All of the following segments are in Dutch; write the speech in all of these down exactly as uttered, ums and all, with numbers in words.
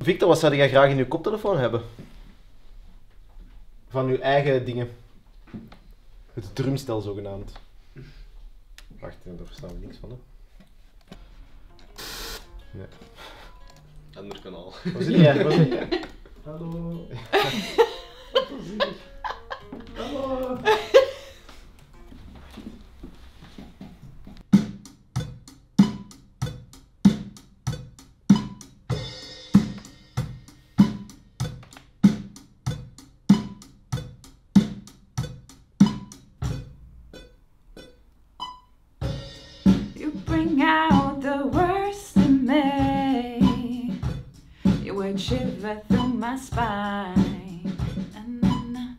Victor, wat zou jij graag in je koptelefoon hebben? Van uw eigen dingen. Het drumstel zogenaamd. Wacht, daar verstaan we niks van, hè. Nee. Ander kanaal. Waar zit jij? Waar zit jij? Hallo. Hallo. You bring out the worst in me. You would shiver through my spine. Na, na, na.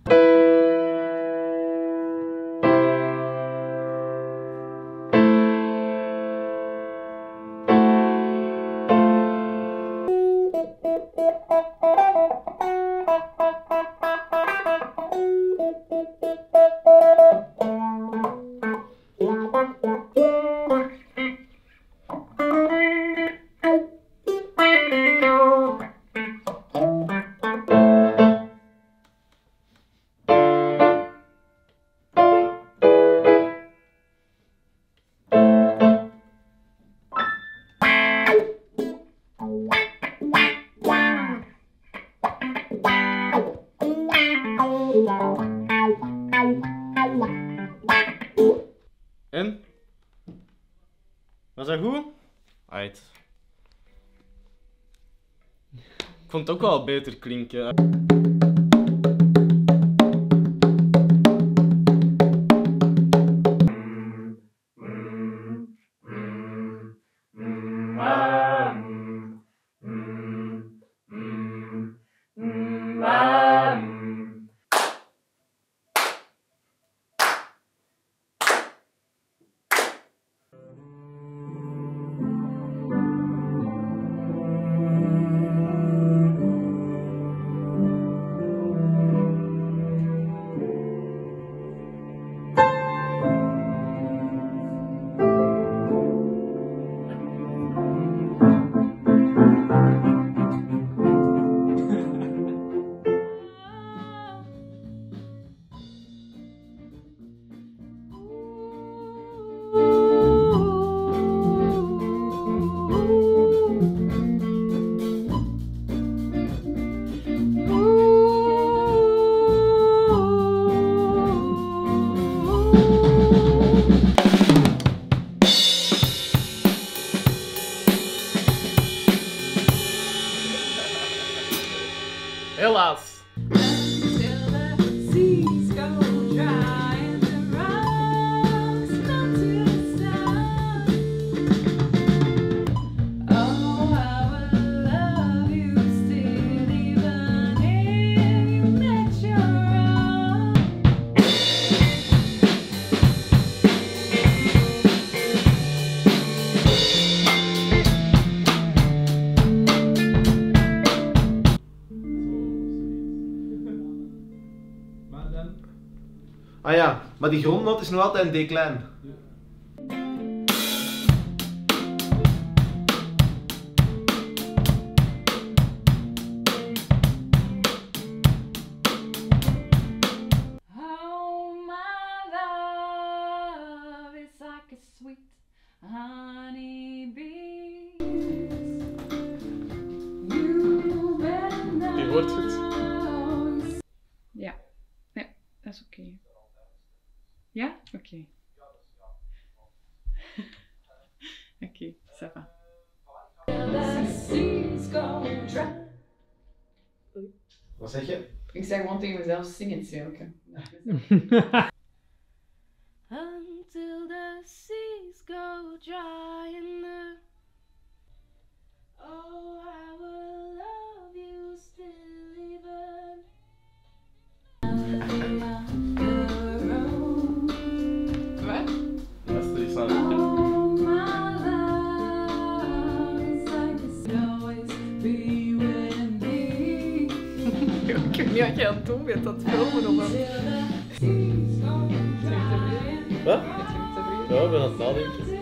En? Was dat goed? Aight. Ik vond het ook wel beter klinken. Helaas. Ah ja, maar die grondnoot is nog altijd een D klein. Oh, my love is like a sweet honey bee. You better know. Je hoort het. Ja, nee, dat is oké. Okay. Ja? Oké. Okay. Oké, okay, ça va. Wat zeg je? Ik zeg gewoon tegen mezelf zingen, Ceril. Until the seas go dry and the oh, I will love you still even. Wat? Dat is er iets Oh, my love is like it's always be with me. Ik weet niet wat je aan het doen bent, dat filmen of wat. Wat? Ja, ik ben aan het nadenken.